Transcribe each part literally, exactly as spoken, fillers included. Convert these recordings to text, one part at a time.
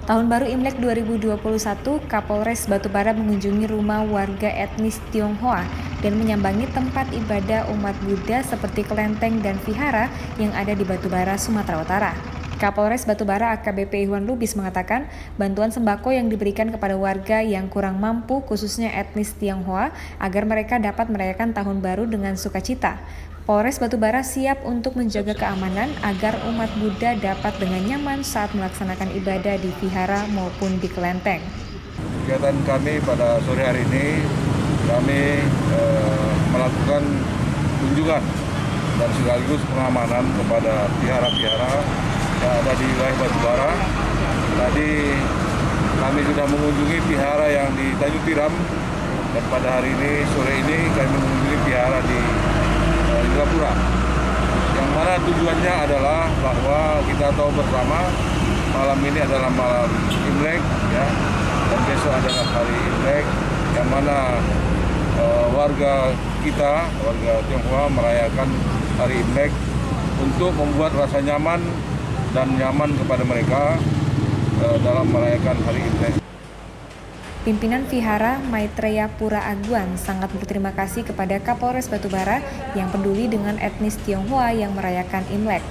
Tahun Baru Imlek dua ribu dua puluh satu, Kapolres Batubara mengunjungi rumah warga etnis Tionghoa dan menyambangi tempat ibadah umat Buddha seperti kelenteng dan vihara yang ada di Batubara, Sumatera Utara. Kapolres Batubara A K B P Iwan Lubis mengatakan bantuan sembako yang diberikan kepada warga yang kurang mampu khususnya etnis Tionghoa agar mereka dapat merayakan Tahun Baru dengan sukacita. Polres Batubara siap untuk menjaga keamanan agar umat Buddha dapat dengan nyaman saat melaksanakan ibadah di vihara maupun di kelenteng. Kegiatan kami pada sore hari ini, kami eh, melakukan kunjungan dan sekaligus pengamanan kepada vihara-vihara yang ada di wilayah Batubara. Tadi kami sudah mengunjungi vihara yang di Tanjung Tiram dan pada hari ini, sore ini kami mengunjungi vihara di Indrapura, yang mana tujuannya adalah bahwa kita tahu bersama malam ini adalah malam Imlek, ya, dan besok adalah hari Imlek, yang mana e, warga kita, warga Tionghoa merayakan hari Imlek untuk membuat rasa nyaman dan nyaman kepada mereka e, dalam merayakan hari Imlek. Pimpinan Vihara Maitreya Pura Aguan sangat berterima kasih kepada Kapolres Batubara yang peduli dengan etnis Tionghoa yang merayakan Imlek.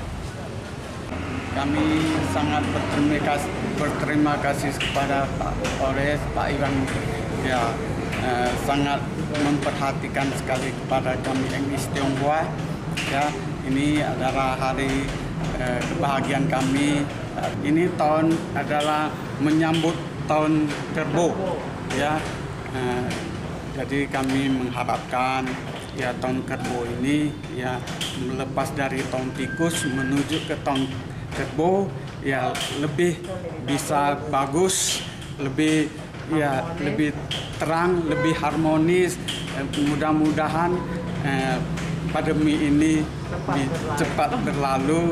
Kami sangat berterima kasih, berterima kasih kepada Pak Polres, Pak Iwan, ya eh, sangat memperhatikan sekali kepada kami etnis Tionghoa. Ya, ini adalah hari eh, kebahagiaan kami. Ini tahun adalah menyambut tahun kerbau, ya. Uh, jadi kami mengharapkan ya tahun kerbau ini ya melepas dari tahun tikus menuju ke tahun kerbau ya lebih bisa bagus, lebih ya lebih terang, lebih harmonis. Uh, mudah-mudahan uh, pandemi ini cepat berlalu.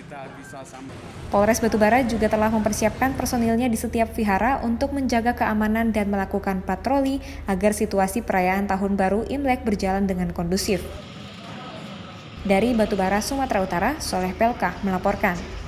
Polres Batubara juga telah mempersiapkan personilnya di setiap vihara untuk menjaga keamanan dan melakukan patroli agar situasi perayaan Tahun Baru Imlek berjalan dengan kondusif. Dari Batubara, Sumatera Utara, Soleh Pelkah melaporkan.